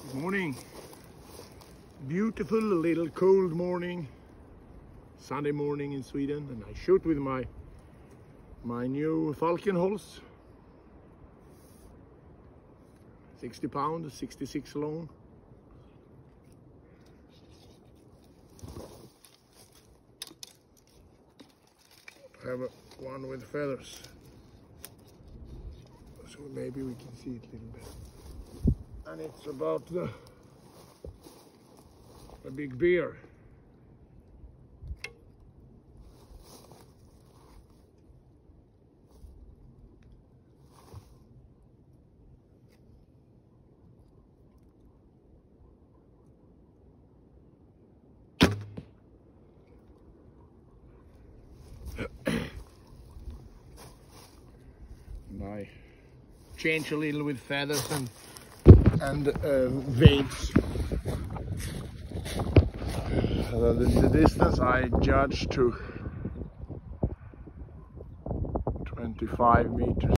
Good morning. Beautiful little cold morning, Sunday morning in Sweden, and I shoot with my new Falkenholz, 60 pound, 66 long. I have one with feathers, so maybe we can see it a little bit. And it's about a big bear. And I change a little with feathers and veins. The distance I judge to 25 meters.